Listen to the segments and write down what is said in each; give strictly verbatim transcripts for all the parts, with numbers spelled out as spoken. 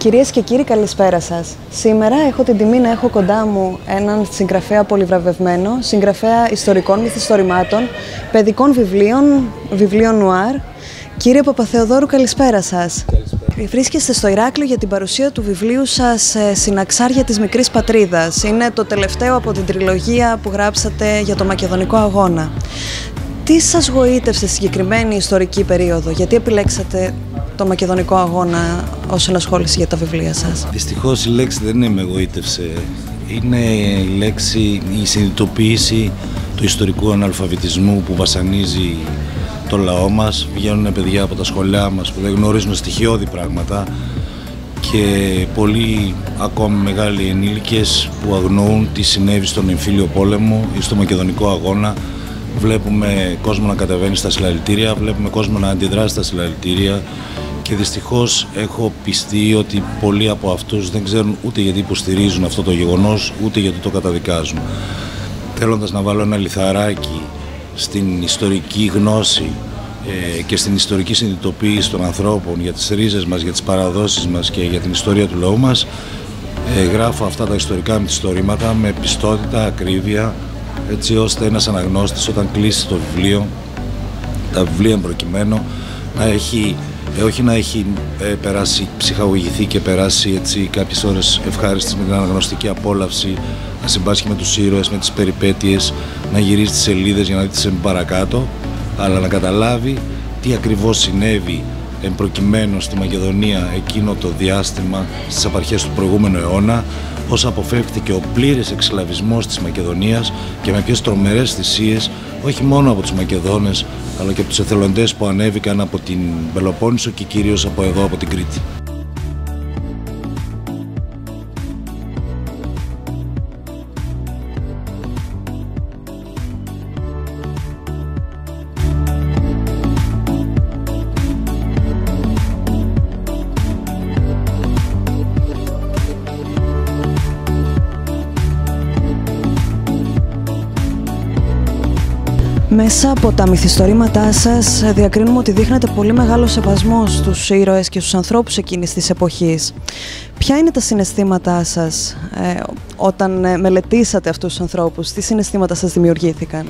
Κυρίες και κύριοι, καλησπέρα σας. Σήμερα έχω την τιμή να έχω κοντά μου έναν συγγραφέα πολυβραβευμένο, συγγραφέα ιστορικών μυθιστορημάτων, παιδικών βιβλίων, βιβλίων νουάρ. Κύριε Παπαθεοδόρου, καλησπέρα σας. Καλησπέρα. Βρίσκεστε στο Ηράκλειο για την παρουσία του βιβλίου σας «Συναξάρια της Μικρής Πατρίδας». Είναι το τελευταίο από την τριλογία που γράψατε για το Μακεδονικό Αγώνα. Τι σας γοήτευσε στη συγκεκριμένη ιστορική περίοδο, γιατί επιλέξατε το Μακεδονικό Αγώνα ως ενασχόληση για τα βιβλία σας? Δυστυχώς η λέξη δεν είναι με γοήτευσε. Είναι η λέξη, η συνειδητοποίηση του ιστορικού αναλφαβητισμού που βασανίζει το λαό μας. Βγαίνουν παιδιά από τα σχολιά μας που δεν γνωρίζουν στοιχειώδη πράγματα και πολλοί ακόμη μεγάλοι ενήλικες που αγνοούν τι συνέβη στον εμφύλιο πόλεμο ή στο Μακεδονικό Αγώνα. Βλέπουμε κόσμο να κατεβαίνει στα συλλαλητήρια, βλέπουμε κόσμο να αντιδράσει στα συλλαλητήρια και δυστυχώς έχω πιστεί ότι πολλοί από αυτούς δεν ξέρουν ούτε γιατί υποστηρίζουν αυτό το γεγονός, ούτε γιατί το καταδικάζουν. Θέλοντας να βάλω ένα λιθαράκι στην ιστορική γνώση ε, και στην ιστορική συνειδητοποίηση των ανθρώπων για τις ρίζες μας, για τις παραδόσεις μας και για την ιστορία του λαού μας, ε, γράφω αυτά τα ιστορικά μυθιστορήματα με πιστότητα, ακρίβεια, έτσι ώστε ένας αναγνώστης όταν κλείσει το βιβλίο, τα βιβλία προκειμένου, να έχει, ε, όχι να έχει ε, περάσει, ψυχαγωγηθεί και περάσει έτσι κάποιες ώρες ευχάριστης με την αναγνωστική απόλαυση, να συμπάσχει με τους ήρωες, με τις περιπέτειες, να γυρίζει τις σελίδες για να δει τι συμβεί παρακάτω, αλλά να καταλάβει τι ακριβώς συνέβη εν προκειμένου στη Μακεδονία εκείνο το διάστημα στις απαρχές του προηγούμενου αιώνα, πώς αποφεύχθηκε ο πλήρης εξσλαβισμός της Μακεδονίας και με ποιες τρομερές θυσίες, όχι μόνο από τους Μακεδόνες, αλλά και από τους εθελοντές που ανέβηκαν από την Πελοπόννησο και κυρίως από εδώ, από την Κρήτη. Μέσα από τα μυθιστορήματά σας διακρίνουμε ότι δείχνετε πολύ μεγάλο σεβασμό στους ήρωες και στους ανθρώπους εκείνης της εποχής. Ποια είναι τα συναισθήματά σας ε, όταν ε, μελετήσατε αυτούς τους ανθρώπους, τι συναισθήματα σας δημιουργήθηκαν?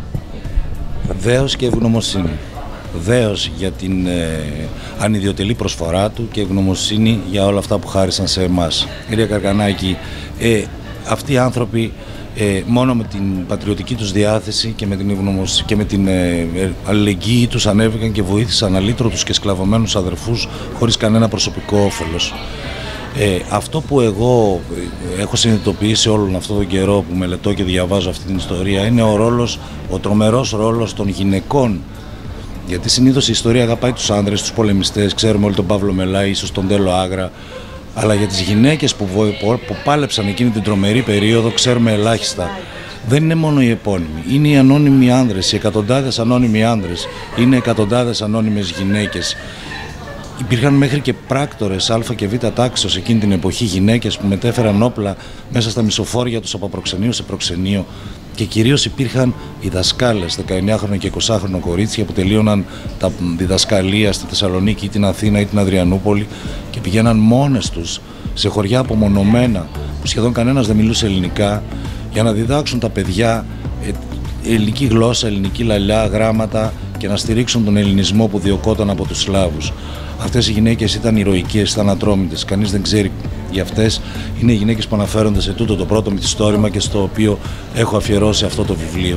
Δέος και ευγνωμοσύνη. Δέος για την ε, ανιδιοτελή προσφορά του και ευγνωμοσύνη για όλα αυτά που χάρισαν σε εμάς. Κυρία Καρκανάκη, ε, αυτοί οι άνθρωποι Ε, μόνο με την πατριωτική τους διάθεση και με την, και με την ε, αλληλεγγύη τους ανέβηκαν και βοήθησαν αλήτρωτους και σκλαβωμένους αδερφούς χωρίς κανένα προσωπικό όφελος. Ε, αυτό που εγώ έχω συνειδητοποιήσει όλον αυτόν τον καιρό που μελετώ και διαβάζω αυτή την ιστορία είναι ο ρόλος, ο τρομερός ρόλος των γυναικών. Γιατί συνήθως η ιστορία αγαπάει τους άνδρες, τους πολεμιστές, ξέρουμε όλοι τον Παύλο Μελάη, ίσως τον Τέλο Άγρα. Αλλά για τις γυναίκες που, που πάλεψαν εκείνη την τρομερή περίοδο ξέρουμε ελάχιστα. Δεν είναι μόνο οι επώνυμοι, είναι οι ανώνυμοι άνδρες, οι εκατοντάδες ανώνυμοι άνδρες, είναι εκατοντάδες ανώνυμες γυναίκες. Υπήρχαν μέχρι και πράκτορες α και β τάξεως εκείνη την εποχή, γυναίκες που μετέφεραν όπλα μέσα στα μισοφόρια τους από προξενείο σε προξενείο. Και κυρίως υπήρχαν οι δασκάλες, δεκαεννιάχρονο και εικοσάχρονο κορίτσια που τελείωναν τα διδασκαλία στη Θεσσαλονίκη ή την Αθήνα ή την Αδριανούπολη και πηγαίναν μόνες τους σε χωριά απομονωμένα που σχεδόν κανένας δεν μιλούσε ελληνικά για να διδάξουν τα παιδιά ελληνική γλώσσα, ελληνική λαλιά, γράμματα και να στηρίξουν τον ελληνισμό που διωκόταν από τους Σλάβους. Αυτές οι γυναίκες ήταν ηρωικές, ήταν ατρόμητες. Κανείς δεν ξέρει για αυτές. Είναι οι γυναίκες που αναφέρονται σε τούτο το πρώτο μυθιστόρημα και στο οποίο έχω αφιερώσει αυτό το βιβλίο.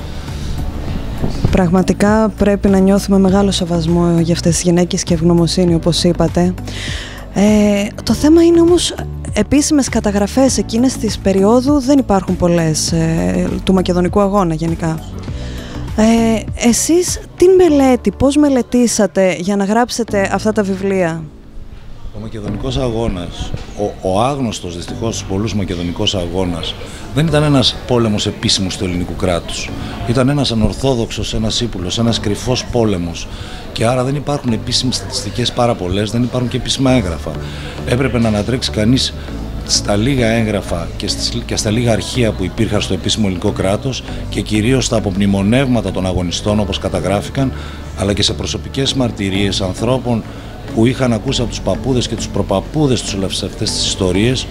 Πραγματικά πρέπει να νιώθουμε μεγάλο σεβασμό για αυτές τις γυναίκες και ευγνωμοσύνη, όπως είπατε. Ε, το θέμα είναι όμως, επίσημες καταγραφές εκείνες της περίοδου δεν υπάρχουν πολλές, ε, του Μακεδονικού Αγώνα γενικά. Ε, εσείς τι μελέτη, πώς μελετήσατε για να γράψετε αυτά τα βιβλία? Ο Μακεδονικός Αγώνας, ο, ο άγνωστος δυστυχώς στους πολλούς Μακεδονικός Αγώνας, δεν ήταν ένας πόλεμος επίσημος του ελληνικού κράτους. Ήταν ένας ανορθόδοξος, ένας ύπουλος, ένας κρυφός πόλεμος. Και άρα δεν υπάρχουν επίσημες στατιστικές πάρα πολλές, δεν υπάρχουν και επίσημα έγγραφα. Έπρεπε να ανατρέξει κανείς στα λίγα έγγραφα και, στις, και στα λίγα αρχεία που υπήρχαν στο επίσημο ελληνικό κράτος και κυρίως στα απομνημονεύματα των αγωνιστών όπως καταγράφηκαν, αλλά και σε προσωπικές μαρτυρίες ανθρώπων που είχαν ακούσει από τους παππούδες και τους προπαππούδες τους όλες αυτές τις ιστορίες.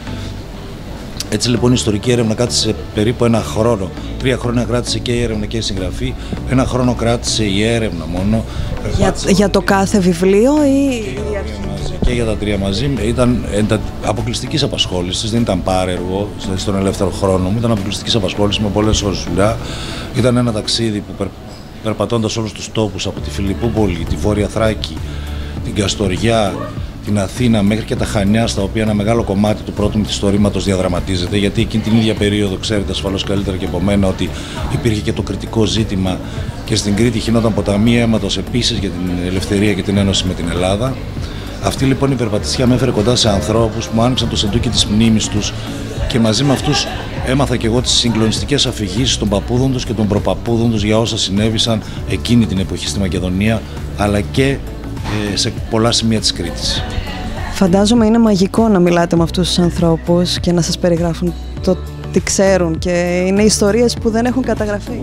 Έτσι λοιπόν η ιστορική έρευνα κράτησε περίπου ένα χρόνο. Τρία χρόνια κράτησε και η έρευνα και η συγγραφή. Ένα χρόνο κράτησε η έρευνα μόνο. Για, για το κάθε βιβλίο ή... Και για τα τρία μαζί. Ήταν αποκλειστικής απασχόλησης, δεν ήταν πάρεργο στον ελεύθερο χρόνο μου. Ήταν αποκλειστικής απασχόλησης με πολλές ώρες δουλειά. Ήταν ένα ταξίδι που περ, περπατώντας όλους τους τόπους από τη Φιλιππούπολη, τη Βόρεια Θράκη, την Καστοριά, την Αθήνα μέχρι και τα Χανιά, στα οποία ένα μεγάλο κομμάτι του πρώτου μυθιστορήματος διαδραματίζεται. Γιατί εκείνη την ίδια περίοδο, ξέρετε ασφαλώς καλύτερα και από μένα, ότι υπήρχε και το κριτικό ζήτημα και στην Κρήτη χυνόταν ποταμί αίματος επίσης για την ελευθερία και την ένωση με την Ελλάδα. Αυτή λοιπόν η περπατησιά με έφερε κοντά σε ανθρώπους που μου άνοιξαν το σεντούκι της μνήμης τους και μαζί με αυτούς έμαθα και εγώ τις συγκλονιστικές αφηγήσεις των παππούδων τους και των προπαππούδων τους για όσα συνέβησαν εκείνη την εποχή στη Μακεδονία, αλλά και σε πολλά σημεία της Κρήτης. Φαντάζομαι είναι μαγικό να μιλάτε με αυτούς τους ανθρώπους και να σας περιγράφουν το τι ξέρουν και είναι ιστορίες που δεν έχουν καταγραφεί.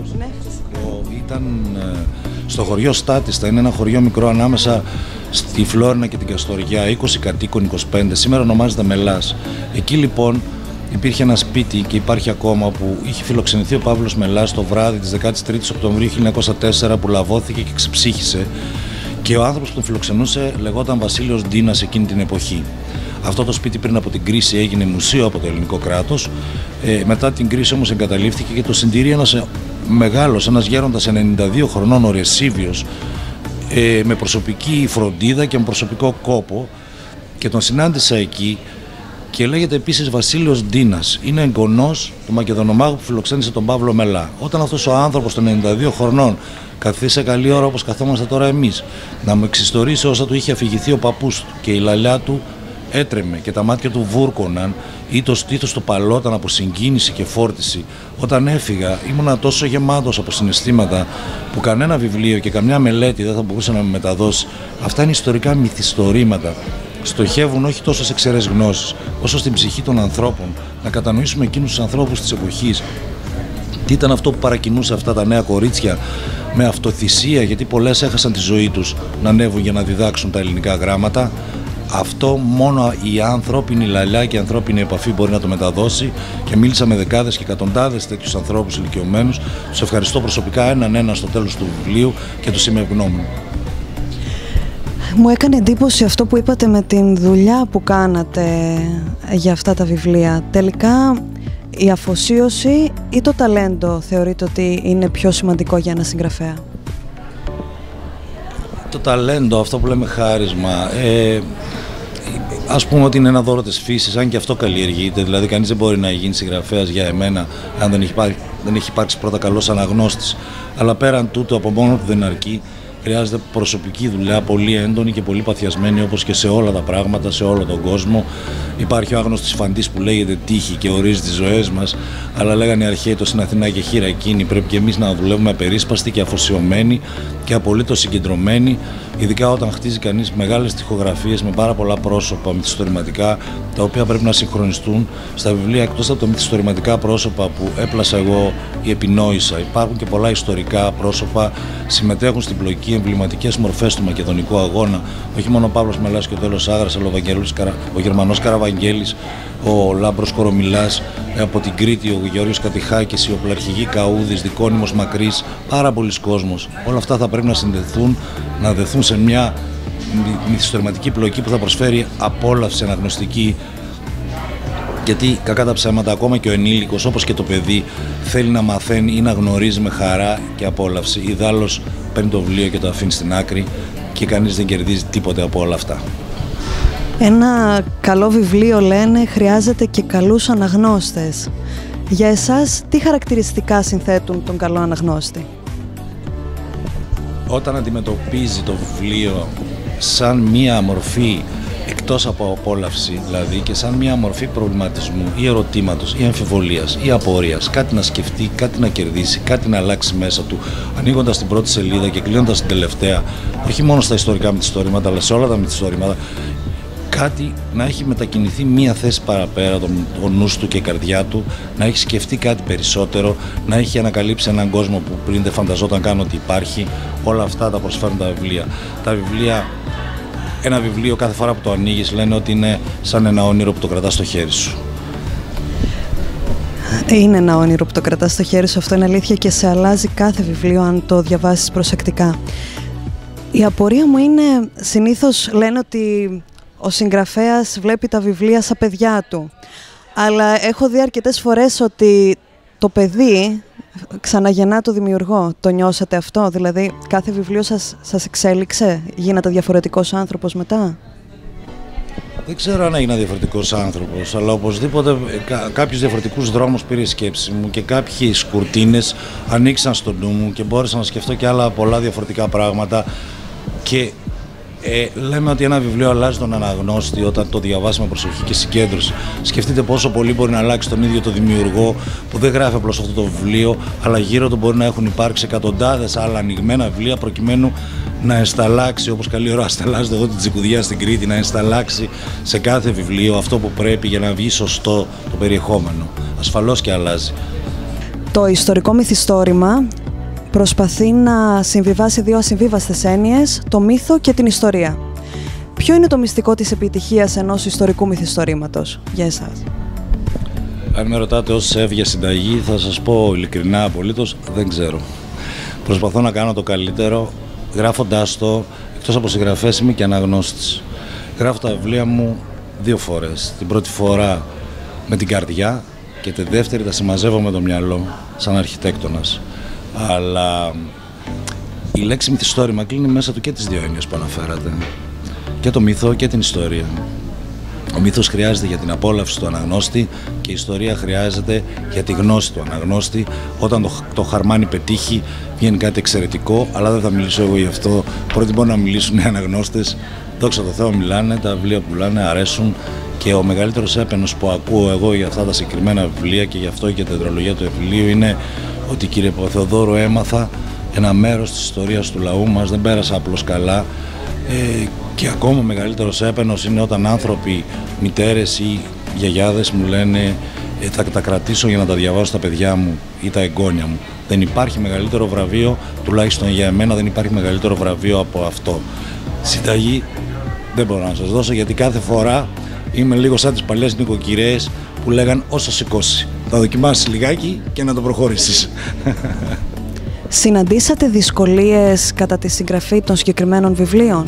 Ήταν στο χωριό Στάτιστα, είναι ένα χωριό μικρό ανάμεσα στη Φλόρινα και την Καστοριά, είκοσι κατοίκων, είκοσι πέντε, σήμερα ονομάζεται Μελάς. Εκεί λοιπόν υπήρχε ένα σπίτι και υπάρχει ακόμα που είχε φιλοξενηθεί ο Παύλος Μελάς το βράδυ της δεκάτης τρίτης Οκτωβρίου χίλια εννιακόσια τέσσερα που λαβώθηκε και ξεψύχησε. Και ο άνθρωπος που τον φιλοξενούσε λεγόταν Βασίλειος Ντίνας εκείνη την εποχή. Αυτό το σπίτι πριν από την κρίση έγινε μουσείο από το ελληνικό κράτος. Ε, μετά την κρίση όμως εγκαταλείφθηκε και το συντηρεί ένας μεγάλος, ένας γέροντας ενενήντα δύο χρονών, ο Ρεσίβιος, ε, με προσωπική φροντίδα και με προσωπικό κόπο. Και τον συνάντησα εκεί και λέγεται επίσης Βασίλειος Ντίνας. Είναι εγγονός του Μακεδονομάχου που φιλοξένησε τον Παύλο Μελά. Όταν αυτός ο άνθρωπος των ενενήντα δύο χρονών καθίσε καλή ώρα όπως καθόμαστε τώρα εμείς, να μου εξιστορήσει όσα του είχε αφηγηθεί ο παππούς του και η λαλιά του έτρεμε και τα μάτια του βούρκωναν ή το στήθος του παλόταν από συγκίνηση και φόρτιση. Όταν έφυγα ήμουνα τόσο γεμάτος από συναισθήματα που κανένα βιβλίο και καμιά μελέτη δεν θα μπορούσε να με μεταδώσει. Αυτά είναι ιστορικά μυθιστορήματα. Στοχεύουν όχι τόσο σε ξερές γνώσεις, όσο στην ψυχή των ανθρώπων, να κατανοήσουμε εκείνους τους ανθρώπους της εποχής. Τι ήταν αυτό που παρακινούσε αυτά τα νέα κορίτσια με αυτοθυσία, γιατί πολλές έχασαν τη ζωή τους να ανέβουν για να διδάξουν τα ελληνικά γράμματα. Αυτό μόνο η ανθρώπινη λαλιά και η ανθρώπινη επαφή μπορεί να το μεταδώσει και μίλησα με δεκάδες και εκατοντάδες τέτοιους ανθρώπους ηλικιωμένους. Τους ευχαριστώ προσωπικά έναν ένα στο τέλος του βιβλίου και τους είμαι ευγνώμων. Μου έκανε εντύπωση αυτό που είπατε με την δουλειά που κάνατε για αυτά τα βιβλία. Τελικά η αφοσίωση ή το ταλέντο θεωρείτε ότι είναι πιο σημαντικό για ένα συγγραφέα? Το ταλέντο, αυτό που λέμε χάρισμα, ε, ας πούμε ότι είναι ένα δώρο της φύσης, αν και αυτό καλλιεργείται. Δηλαδή κανείς δεν μπορεί να γίνει συγγραφέας για εμένα αν δεν έχει, υπάρξει, δεν έχει υπάρξει πρώτα καλός αναγνώστης. Αλλά πέραν τούτου από μόνο του δεν αρκεί. Χρειάζεται προσωπική δουλειά, πολύ έντονη και πολύ παθιασμένη, όπως και σε όλα τα πράγματα, σε όλο τον κόσμο. Υπάρχει ο άγνωστος φαντής που λέγεται τύχη και ορίζει τις ζωές μας, αλλά λέγανε οι αρχαίοι το στην Αθηνά και χείρα εκείνη. Πρέπει και εμείς να δουλεύουμε απερίσπαστοι και αφοσιωμένοι και απολύτως συγκεντρωμένοι, ειδικά όταν χτίζει κανείς μεγάλες τοιχογραφίες με πάρα πολλά πρόσωπα μυθιστορηματικά, τα οποία πρέπει να συγχρονιστούν. Στα βιβλία, εκτός από τα μυθιστορηματικά πρόσωπα που έπλασα εγώ ή επινόησα, υπάρχουν και πολλά ιστορικά πρόσωπα, συμμετέχουν στην πλοκή εμβληματικές μορφές του μακεδονικού αγώνα. Όχι μόνο ο Παύλος Μελάς και ο Τέλος Άγρας, αλλά ο, ο Γερμανός Καραβαγγέλης, ο Λάμπρος Κορομιλάς, από την Κρήτη ο Γεώργιος Κατηχάκης, ο Πλαρχηγή Καούδης, Δικόνιμος Μακρύς, πάρα πολλοί κόσμος. Όλα αυτά θα πρέπει να συνδεθούν, να δεθούν σε μια μυθιστορηματική πλοκή που θα προσφέρει απόλαυση αναγνωστική. Γιατί κακά τα ψέματα, ακόμα και ο ενήλικος, όπως και το παιδί, θέλει να μαθαίνει ή να γνωρίζει με χαρά και απόλαυση. Ιδάλλως παίρνει το βιβλίο και το αφήνει στην άκρη και κανείς δεν κερδίζει τίποτε από όλα αυτά. Ένα καλό βιβλίο, λένε, χρειάζεται και καλούς αναγνώστες. Για εσάς, τι χαρακτηριστικά συνθέτουν τον καλό αναγνώστη? Όταν αντιμετωπίζει το βιβλίο σαν μία μορφή εκτός από απόλαυση, δηλαδή, και σαν μία μορφή προβληματισμού ή ερωτήματος ή αμφιβολίας ή απορίας, κάτι να σκεφτεί, κάτι να κερδίσει, κάτι να αλλάξει μέσα του, ανοίγοντας την πρώτη σελίδα και κλείνοντας την τελευταία, όχι μόνο στα ιστορικά μυθιστορήματα, αλλά σε όλα τα μυθιστορήματα, κάτι να έχει μετακινηθεί μία θέση παραπέρα το, ο νους του και η καρδιά του, να έχει σκεφτεί κάτι περισσότερο, να έχει ανακαλύψει έναν κόσμο που πριν δεν φανταζόταν καν ότι υπάρχει. Όλα αυτά τα προσφέρουν τα βιβλία. Τα βιβλία ένα βιβλίο κάθε φορά που το ανοίγεις λένε ότι είναι σαν ένα όνειρο που το κρατάς στο χέρι σου. Είναι ένα όνειρο που το κρατάς στο χέρι σου, αυτό είναι αλήθεια, και σε αλλάζει κάθε βιβλίο αν το διαβάσεις προσεκτικά. Η απορία μου είναι, συνήθως λένε ότι ο συγγραφέας βλέπει τα βιβλία σαν παιδιά του. Αλλά έχω δει αρκετές φορές ότι το παιδί ξαναγεννά το δημιουργό. Το νιώσατε αυτό? Δηλαδή κάθε βιβλίο σας, σας εξέλιξε, γίνατε διαφορετικός άνθρωπος μετά? Δεν ξέρω αν έγινα διαφορετικός άνθρωπος, αλλά οπωσδήποτε κά, κάποιους διαφορετικούς δρόμους πήρε η σκέψη μου και κάποιες κουρτίνες ανοίξαν στο νου μου και μπόρεσα να σκεφτώ και άλλα πολλά διαφορετικά πράγματα. Και ε, λέμε ότι ένα βιβλίο αλλάζει τον αναγνώστη όταν το διαβάσει με προσοχή και συγκέντρωση. Σκεφτείτε πόσο πολύ μπορεί να αλλάξει τον ίδιο το δημιουργό που δεν γράφει απλώς αυτό το βιβλίο, αλλά γύρω του μπορεί να έχουν υπάρξει εκατοντάδες άλλα ανοιγμένα βιβλία προκειμένου να ενσταλλάξει, όπως καλή ώρα στελάζεται εδώ την Τζικουδιά στην Κρήτη, να ενσταλλάξει σε κάθε βιβλίο αυτό που πρέπει για να βγει σωστό το περιεχόμενο. Ασφαλώς και αλλάζει. Το ιστορικό μυθιστόρημα προσπαθεί να συμβιβάσει δύο ασυμβίβαστες έννοιες, το μύθο και την ιστορία. Ποιο είναι το μυστικό της επιτυχίας ενός ιστορικού μυθιστορήματος για εσάς? Αν με ρωτάτε ως σεφ για συνταγή, θα σας πω ειλικρινά απολύτως, δεν ξέρω. Προσπαθώ να κάνω το καλύτερο, γράφοντάς το, εκτός από συγγραφέας είμαι και αναγνώστης. Γράφω τα βιβλία μου δύο φορές. Την πρώτη φορά με την καρδιά και τη δεύτερη τα συμμαζεύω με το μυαλό, σαν αρχιτέκτονας. Αλλά η λέξη μυθιστόρημα κλείνει μέσα του και τις δύο έννοιες που αναφέρατε. Και το μύθο και την ιστορία. Ο μύθος χρειάζεται για την απόλαυση του αναγνώστη και η ιστορία χρειάζεται για τη γνώση του αναγνώστη. Όταν το, το χαρμάνι πετύχει, βγαίνει κάτι εξαιρετικό, αλλά δεν θα μιλήσω εγώ γι' αυτό. Πρώτοι μπορεί να μιλήσουν οι αναγνώστες. Δόξα τω Θεώ, μιλάνε, τα βιβλία που πουλάνε αρέσουν. Και ο μεγαλύτερος έπαινος που ακούω εγώ για αυτά τα συγκεκριμένα βιβλία και γι' αυτό και την τετραλογία του βιβλίου είναι ότι, κύριε Παπαθεοδόρου, έμαθα ένα μέρος της ιστορίας του λαού μας, δεν πέρασα απλώς καλά. Ε, και ακόμα μεγαλύτερος έπαινος είναι όταν άνθρωποι, μητέρες ή γιαγιάδες μου λένε ε, θα τα κρατήσω για να τα διαβάσω στα παιδιά μου ή τα εγγόνια μου. Δεν υπάρχει μεγαλύτερο βραβείο, τουλάχιστον για εμένα δεν υπάρχει μεγαλύτερο βραβείο από αυτό. Συνταγή δεν μπορώ να σας δώσω, γιατί κάθε φορά είμαι λίγο σαν τις παλιές νοικοκυρέες που λέγαν όσο σηκώσει. Θα δοκιμάσεις λιγάκι και να το προχωρήσεις. Συναντήσατε δυσκολίες κατά τη συγγραφή των συγκεκριμένων βιβλίων?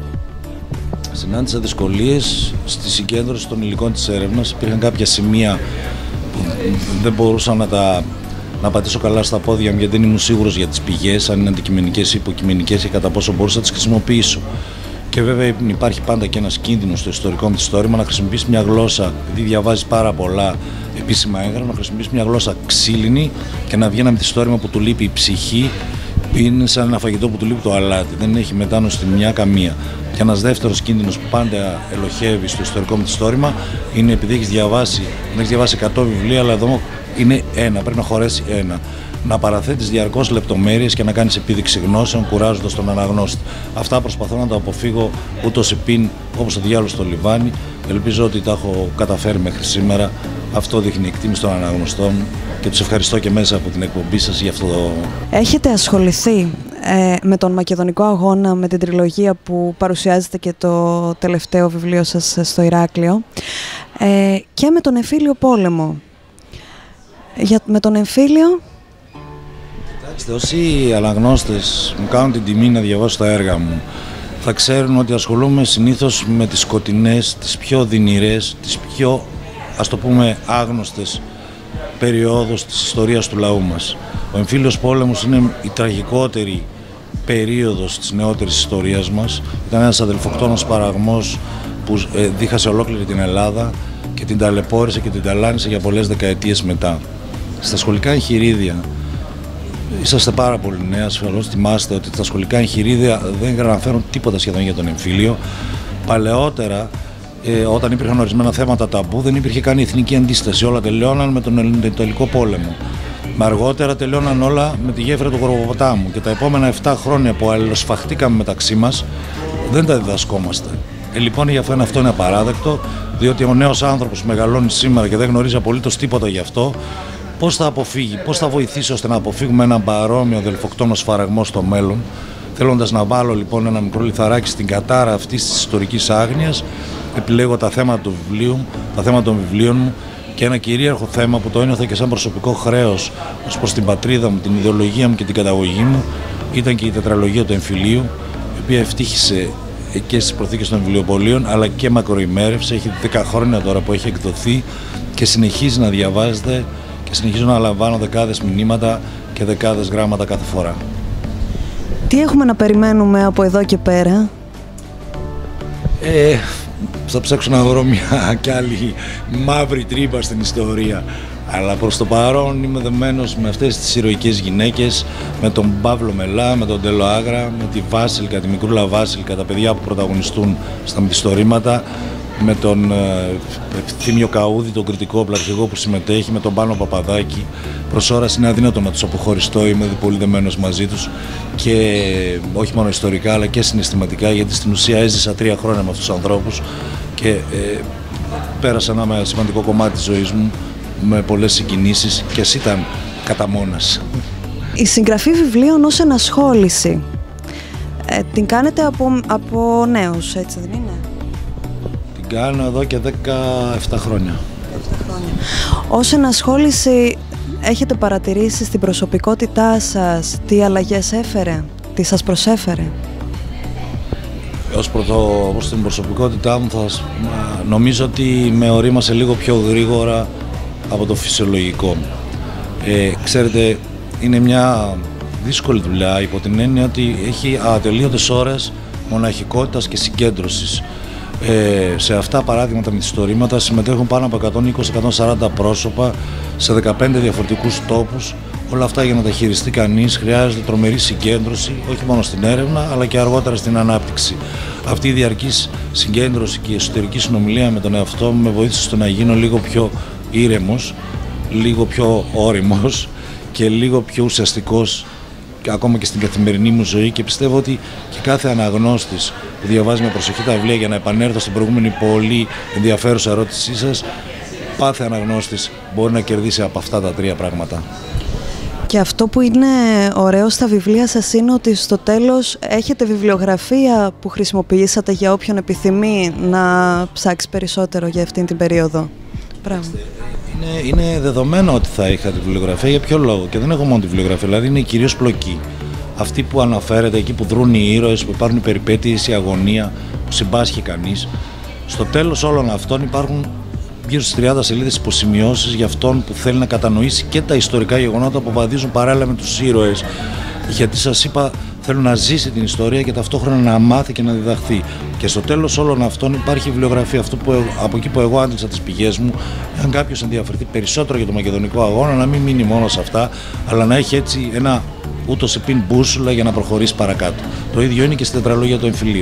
Συνάντησα δυσκολίες στη συγκέντρωση των υλικών της έρευνας. Υπήρχαν κάποια σημεία που δεν μπορούσα να τα να πατήσω καλά στα πόδια μου, γιατί δεν ήμουν σίγουρος για τις πηγές, αν είναι αντικειμενικές ή υποκειμενικές, ή κατά πόσο μπορούσα να τις χρησιμοποιήσω. Και βέβαια υπάρχει πάντα και ένας κίνδυνος στο ιστορικό μυθιστόρημα να χρησιμοποιήσει μια γλώσσα, επειδή διαβάζεις πάρα πολλά επίσημα έγγραφα, να χρησιμοποιήσει μια γλώσσα ξύλινη και να βγει ένα μυθιστόρημα που του λείπει η ψυχή, είναι σαν ένα φαγητό που του λείπει το αλάτι, δεν έχει μετάνωση στη μια καμία. Και ένας δεύτερος κίνδυνος που πάντα ελοχεύει στο ιστορικό μυθιστόρημα είναι επειδή έχεις διαβάσει, δεν έχεις διαβάσει εκατό βιβλία, αλλά εδώ είναι ένα, πρέπει να χωρέσει ένα. Να παραθέτεις διαρκώς λεπτομέρειες και να κάνεις επίδειξη γνώσεων, κουράζοντας τον αναγνώστη. Αυτά προσπαθώ να τα αποφύγω ούτως επίν, όπως το διάλογο στο λιβάνι. Ελπίζω ότι τα έχω καταφέρει μέχρι σήμερα. Αυτό δείχνει εκτίμηση των αναγνωστών και τους ευχαριστώ και μέσα από την εκπομπή σας για αυτό το... Έχετε ασχοληθεί ε, με τον Μακεδονικό Αγώνα, με την τριλογία που παρουσιάζεται και το τελευταίο βιβλίο σας στο Ηράκλειο, ε, και με τον Εμφύλιο Πόλεμο. Για, με τον Εμφύλιο... Κοιτάξτε, όσοι αναγνώστες μου κάνουν την τιμή να διαβάσω τα έργα μου, θα ξέρουν ότι ασχολούμαι συνήθως με τις σκοτεινές, τις πιο δυνηρές, τις πιο, ας το πούμε, άγνωστες περιόδους της ιστορίας του λαού μας. Ο Εμφύλιος Πόλεμος είναι η τραγικότερη περίοδος της νεότερης ιστορίας μας. Ήταν ένας αδελφοκτόνος παραγμός που ε, δίχασε ολόκληρη την Ελλάδα και την ταλαιπώρησε και την ταλάνισε για πολλές δεκαετίες μετά. Στα σχολικά εγχειρίδια, είσαστε πάρα πολύ νέοι, ασφαλώς θυμάστε ότι τα σχολικά εγχειρίδια δεν αναφέρουν τίποτα σχεδόν για τον εμφύλιο. Παλαιότερα, ε, όταν υπήρχαν ορισμένα θέματα ταμπού, δεν υπήρχε καν η εθνική αντίσταση. Όλα τελειώναν με τον Ελληνοτελικό πόλεμο. Μα αργότερα τελειώναν όλα με τη γέφυρα του Γοργοποτάμου. Και τα επόμενα επτά χρόνια που αλληλοσφαχτήκαμε μεταξύ μας, δεν τα διδασκόμαστε. Ε, λοιπόν, για αυτό, αυτό είναι απαράδεκτο, διότι ο νέος άνθρωπος μεγαλώνει σήμερα και δεν γνωρίζει απολύτως τίποτα γι' αυτό. Πώς θα αποφύγει, πώς θα βοηθήσει ώστε να αποφύγουμε έναν παρόμοιο αδελφοκτόνο σφαραγμό στο μέλλον? Θέλοντας να βάλω λοιπόν ένα μικρό λιθαράκι στην κατάρα αυτής της ιστορικής άγνοιας, επιλέγω τα θέματα του βιβλίου, τα θέματα των βιβλίων μου, και ένα κυρίαρχο θέμα που το ένιωθα και σαν προσωπικό χρέος ως προς την πατρίδα μου, την ιδεολογία μου και την καταγωγή μου, ήταν και η τετραλογία του εμφυλίου, η οποία ευτύχησε και στις προθήκες των βιβλιοπωλείων, αλλά και μακροημέρευσε. Έχει δέκα χρόνια τώρα που έχει εκδοθεί και συνεχίζει να διαβάζεται και συνεχίζω να λαμβάνω δεκάδες μηνύματα και δεκάδες γράμματα κάθε φορά. Τι έχουμε να περιμένουμε από εδώ και πέρα? Ε, θα ψάξω να βρω μια κι άλλη μαύρη τρύπα στην ιστορία. Αλλά προς το παρόν είμαι δεμένος με αυτές τις ηρωικές γυναίκες, με τον Παύλο Μελά, με τον Τέλο Άγρα, με τη Βάσιλκα, τη Μικρούλα Βάσιλκα, τα παιδιά που πρωταγωνιστούν στα μυθιστορήματα, με τον ε, Θήμιο Καούδη, τον κριτικό πλαρχηγό που συμμετέχει, με τον Πάνο Παπαδάκη. Προς ώρας είναι αδύνατο να τους αποχωριστώ, είμαι πολύ δεμένος μαζί τους και όχι μόνο ιστορικά αλλά και συναισθηματικά, γιατί στην ουσία έζησα τρία χρόνια με αυτούς τους ανθρώπους και ε, πέρασα ένα σημαντικό κομμάτι της ζωής μου με πολλές συγκινήσεις και ας ήταν κατά μόνας. Η συγγραφή βιβλίων ως ενασχόληση, ε, την κάνετε από, από νέους, έτσι δεν είναι? Την κάνω εδώ και δεκαεπτά χρόνια. Ως ενασχόληση έχετε παρατηρήσει στην προσωπικότητά σας τι αλλαγές έφερε, τι σας προσέφερε? Ως πρωτο, ως την προσωπικότητά μου θα, νομίζω ότι με ορίμασε λίγο πιο γρήγορα από το φυσιολογικό μου. Ε, ξέρετε, είναι μια δύσκολη δουλειά υπό την έννοια ότι έχει ατελείωτες ώρες μοναχικότητας και συγκέντρωσης. Ε, σε αυτά παράδειγμα τα μυθιστορήματα συμμετέχουν πάνω από εκατόν είκοσι με εκατόν σαράντα πρόσωπα σε δεκαπέντε διαφορετικούς τόπους. Όλα αυτά για να τα χειριστεί κανείς χρειάζεται τρομερή συγκέντρωση, όχι μόνο στην έρευνα αλλά και αργότερα στην ανάπτυξη. Αυτή η διαρκής συγκέντρωση και η εσωτερική συνομιλία με τον εαυτό μου με βοήθησε στο να γίνω λίγο πιο ήρεμος, λίγο πιο όριμος και λίγο πιο ουσιαστικός ακόμα και στην καθημερινή μου ζωή, και πιστεύω ότι και κάθε αναγνώστης που διαβάζει με προσοχή τα βιβλία, για να επανέλθω στην προηγούμενη πολύ ενδιαφέρουσα ερώτησή σας, κάθε αναγνώστης μπορεί να κερδίσει από αυτά τα τρία πράγματα. Και αυτό που είναι ωραίο στα βιβλία σας είναι ότι στο τέλος έχετε βιβλιογραφία που χρησιμοποιήσατε για όποιον επιθυμεί να ψάξει περισσότερο για αυτήν την περίοδο. Είναι, είναι δεδομένο ότι θα είχα τη βιβλιογραφία. Για ποιο λόγο? Και δεν έχω μόνο τη βιβλιογραφία, δηλαδή είναι κυρίως πλοκή. Αυτή που αναφέρεται, εκεί που δρούν οι ήρωες, που υπάρχουν οι περιπέτειες, η αγωνία, που συμπάσχει κανείς. Στο τέλος όλων αυτών υπάρχουν γύρω στις τριάντα σελίδες υποσημειώσεις για αυτόν που θέλει να κατανοήσει και τα ιστορικά γεγονότα που βαδίζουν παράλληλα με τους ήρωες. Γιατί σας είπα, θέλω να ζήσει την ιστορία και ταυτόχρονα να μάθει και να διδαχθεί. Και στο τέλος όλων αυτών υπάρχει βιβλιογραφία. Αυτό που, από εκεί που εγώ άντλησα τις πηγές μου, αν κάποιος ενδιαφερθεί περισσότερο για το μακεδονικό αγώνα, να μην μείνει μόνο σε αυτά, αλλά να έχει έτσι ένα ούτως επίν μπούσουλα για να προχωρήσει παρακάτω. Το ίδιο είναι και στην τετραλογία του εμφυλίου.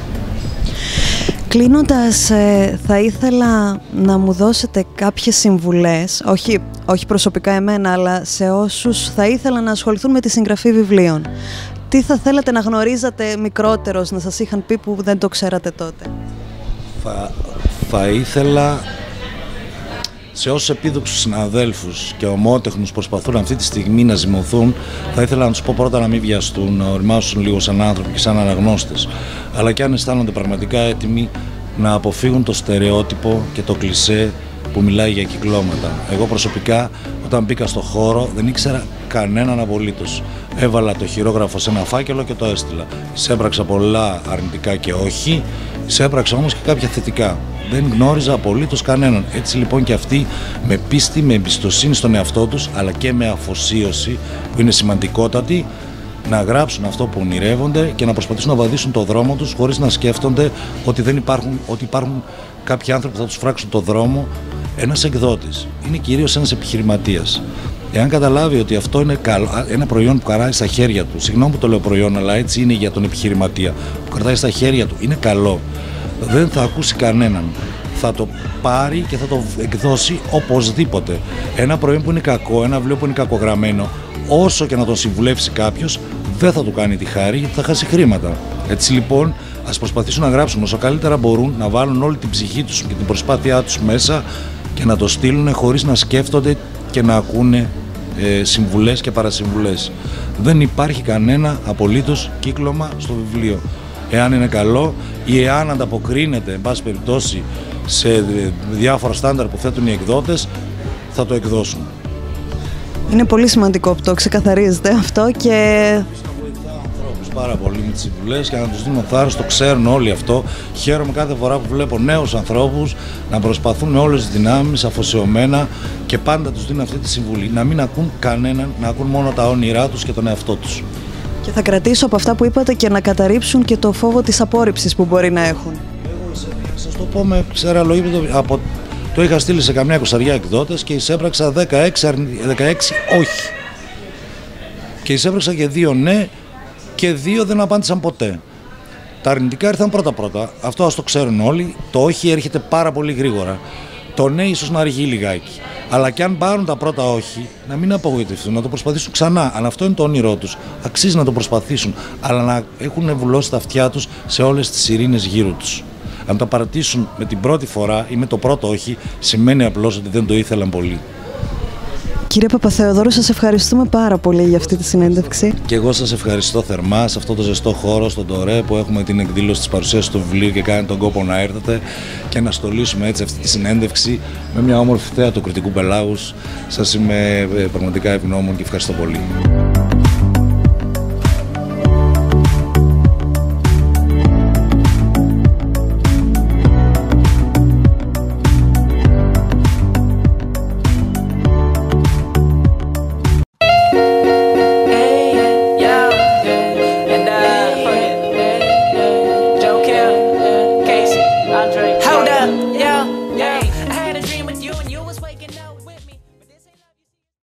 Κλείνοντας, ε, θα ήθελα να μου δώσετε κάποιες συμβουλές, όχι, όχι προσωπικά εμένα, αλλά σε όσους θα ήθελαν να ασχοληθούν με τη συγγραφή βιβλίων. Τι θα θέλατε να γνωρίζατε μικρότερος, να σας είχαν πει που δεν το ξέρατε τότε? Θα, θα ήθελα σε όσους επίδοξους συναδέλφους και ομότεχνους προσπαθούν αυτή τη στιγμή να ζυμωθούν, θα ήθελα να τους πω πρώτα να μην βιαστούν, να οριμάσουν λίγο σαν άνθρωποι και σαν αναγνώστες. Αλλά και αν αισθάνονται πραγματικά έτοιμοι να αποφύγουν το στερεότυπο και το κλισέ που μιλάει για κυκλώματα. Εγώ προσωπικά, όταν μπήκα στο χώρο, δεν ήξερα κανέναν απολύτως. Έβαλα το χειρόγραφο σε ένα φάκελο και το έστειλα. Εισέπραξα πολλά αρνητικά και όχι, εισέπραξα όμως και κάποια θετικά. Δεν γνώριζα απολύτως κανέναν. Έτσι λοιπόν και αυτοί με πίστη, με εμπιστοσύνη στον εαυτό τους, αλλά και με αφοσίωση, που είναι σημαντικότατη, να γράψουν αυτό που ονειρεύονται και να προσπαθήσουν να βαδίσουν το δρόμο τους χωρίς να σκέφτονται ότι, δεν υπάρχουν, ότι υπάρχουν κάποιοι άνθρωποι που θα τους φράξουν το δρόμο. Ένας εκδότης είναι κυρίως ένας επιχειρηματίας. Εάν καταλάβει ότι αυτό είναι καλό, ένα προϊόν που κρατάει στα χέρια του, συγγνώμη που το λέω προϊόν, αλλά έτσι είναι για τον επιχειρηματία, που κρατάει στα χέρια του, είναι καλό, δεν θα ακούσει κανέναν. Θα το πάρει και θα το εκδώσει οπωσδήποτε. Ένα προϊόν που είναι κακό, ένα βιβλίο που είναι κακογραμμένο, όσο και να τον συμβουλεύσει κάποιος, δεν θα του κάνει τη χάρη, γιατί θα χάσει χρήματα. Έτσι λοιπόν, ας προσπαθήσουν να γράψουν όσο καλύτερα μπορούν, να βάλουν όλη την ψυχή τους και την προσπάθειά τους μέσα και να το στείλουν χωρίς να σκέφτονται και να ακούνε ε, συμβουλές και παρασυμβουλές. Δεν υπάρχει κανένα απολύτως κύκλωμα στο βιβλίο. Εάν είναι καλό ή εάν ανταποκρίνεται, εν πάση περιπτώσει, σε διάφορα στάνταρ που θέτουν οι εκδότες, θα το εκδώσουν. Είναι πολύ σημαντικό που το ξεκαθαρίζετε αυτό και... βοηθάω ανθρώπους πάρα πολύ με τις συμβουλές και να τους δίνω θάρρος, το ξέρουν όλοι αυτό. Χαίρομαι κάθε φορά που βλέπω νέους ανθρώπους να προσπαθούν με όλες τις δυνάμεις, αφοσιωμένα, και πάντα τους δίνω αυτή τη συμβουλή. Να μην ακούν κανέναν, να ακούν μόνο τα όνειρά τους και τον εαυτό τους. Και θα κρατήσω από αυτά που είπατε και να καταρρύψουν και το φόβο της απόρριψης που μπορεί να έχουν. Εγώ σας το πω με ξεραλογίπητο, από το είχα στείλει σε καμιά εικοσαριά εκδότες και εισέπραξα δεκαέξι, δεκαέξι όχι. Και εισέπραξα και δύο ναι και δύο δεν απάντησαν ποτέ. Τα αρνητικά ήρθαν πρώτα-πρώτα. Αυτό ας το ξέρουν όλοι. Το όχι έρχεται πάρα πολύ γρήγορα. Το ναι ίσως να αργεί λιγάκι. Αλλά και αν πάρουν τα πρώτα όχι, να μην απογοητευτούν, να το προσπαθήσουν ξανά. Αν αυτό είναι το όνειρό τους, αξίζει να το προσπαθήσουν. Αλλά να έχουν βουλώσει τα αυτιά τους σε όλες τις ειρήνες γύρω τους. Αν τα παρατήσουν με την πρώτη φορά ή με το πρώτο όχι, σημαίνει απλώς ότι δεν το ήθελαν πολύ. Κύριε Παπαθεοδόρου, σας ευχαριστούμε πάρα πολύ για αυτή τη συνέντευξη. Και εγώ σας ευχαριστώ θερμά σε αυτό το ζεστό χώρο, στον Τωρέ, που έχουμε την εκδήλωση της παρουσίασης του βιβλίου και κάνετε τον κόπο να έρθετε και να στολίσουμε έτσι αυτή τη συνέντευξη με μια όμορφη θέα του κριτικού πελάγους. Σας είμαι πραγματικά ευγνώμων και ευχαριστώ πολύ. Hold up, yeah, yeah.